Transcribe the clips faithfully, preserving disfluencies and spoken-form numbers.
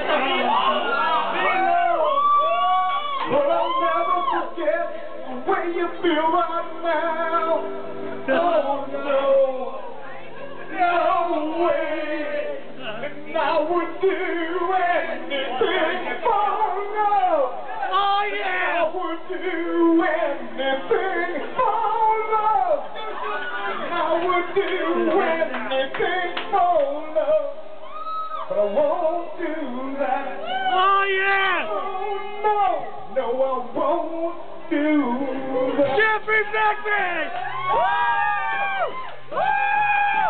But I'll never forget the way you feel right now. Oh no, no way. And I would do anything for love. Oh yeah! I would do anything for love. I would do anything for love. But I won't do that. Oh yeah! Oh no, no I won't do that. Jeffrey Beckman! Woo! Woo!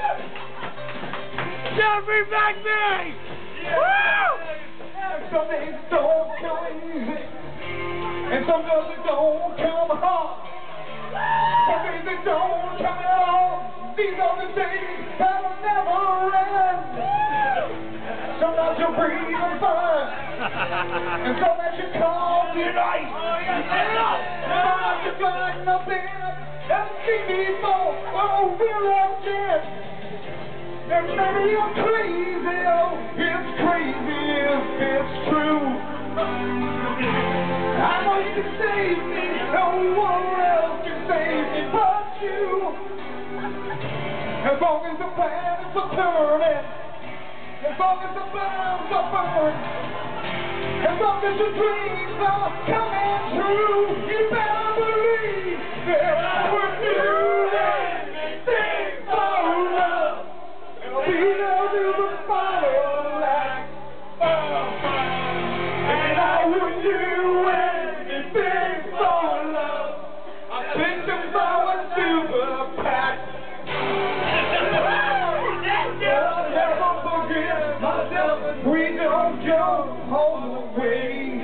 Jeffrey Beckman! Woo! Some days don't come easy, and some days it don't come hard. Some days it don't come at all. These are the days that will never end. Sometimes you breathe on fire, and sometimes you call me right. Sometimes you find nothing that see me more. Oh, we're all dead. And maybe you're crazy, oh, it's crazy if it's true. I know you can save me, no one else can save me but you. As long as the planets are turning, as long as the bombs are burning, as long as your dreams are coming true, you better believe that I would do anything for love. And I'll be there to the final line. And I would do anything for love. I think about a super pack. Never forget myself if we don't go all the way.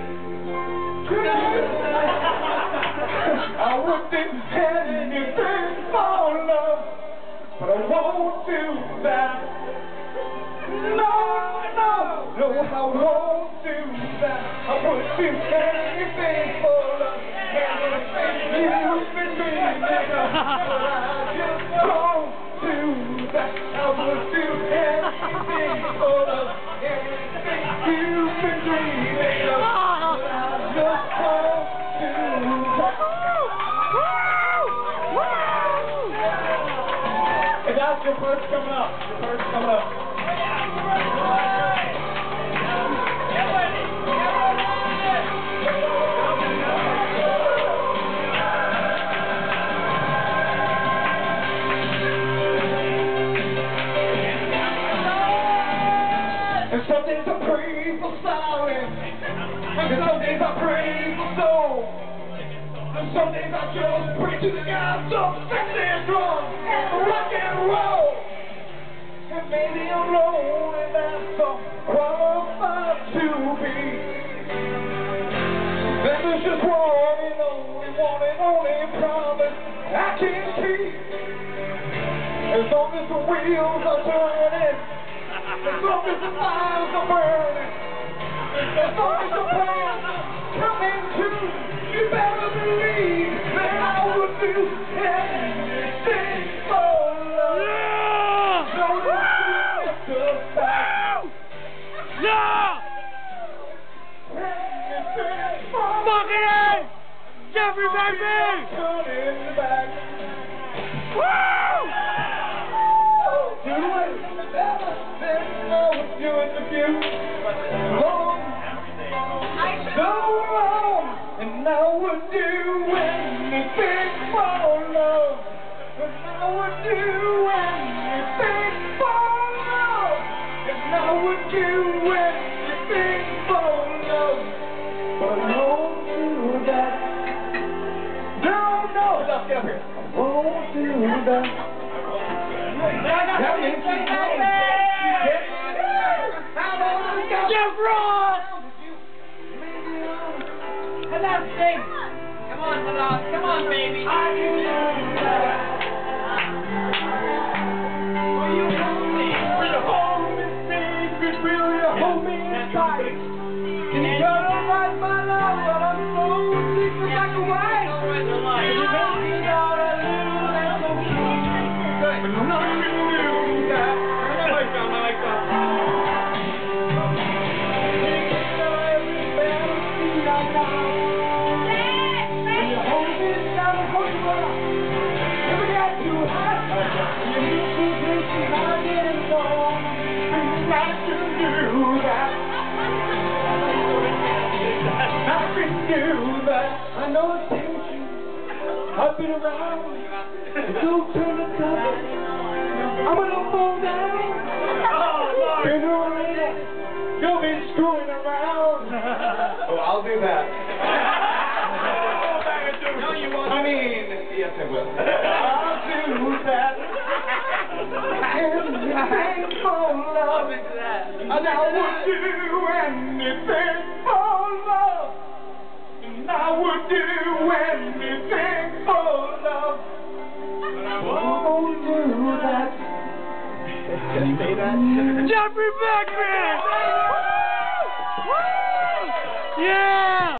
I would do anything for love, but I won't do that. No, no, no, I won't do that. I would do anything for love, anything you've been dreaming of, but I just won't do that. I would do anything for love, anything you've been dreaming of, but I just won't do that. Hey, that's your first coming up. Your first coming up. And some days I pray for silence, and some days I pray for soul, and some days I just pray to the gods of sex and drugs and rock and roll. And maybe I'm lonely, that's all qualified to be. Then there's just one and only, one and only promise I can keep. As long as the wheels are turning, as long as the fires are burning, as long as the plans are coming true, you better believe that I would do anything for love. Yeah! So let's do the fact. Yeah! Anything for Fucking A! Jeffrey Beckman! turning back. Woo! Do it better than I was doing with you. Long, so long, and I would do anything for love. And I would do anything for love. And I would do anything for love. But I won't do that. No, no, let's get up here. I won't do that. That means she's wrong. Jeff Ross! Hello, Steve. Come on, hello. Come on, baby. I can do that. Will you hold me? Will you hold me, baby? Will you hold me tight? Can you turn on right, my love? But I'm so sick of black and white. And you make me out a little, that's okay. But nothing new that. I like that, I like that. I've been around. Don't turn the tide. I'm gonna fall down. Oh, been around. You'll be screwing around. Oh, I'll do that. No, you won't. I mean, yes, I will. I'll do that. Anything for love. And I would do anything for love. And I would do anything for love. But I won't do that. Can you say that? Jeffrey Beckman! Yeah!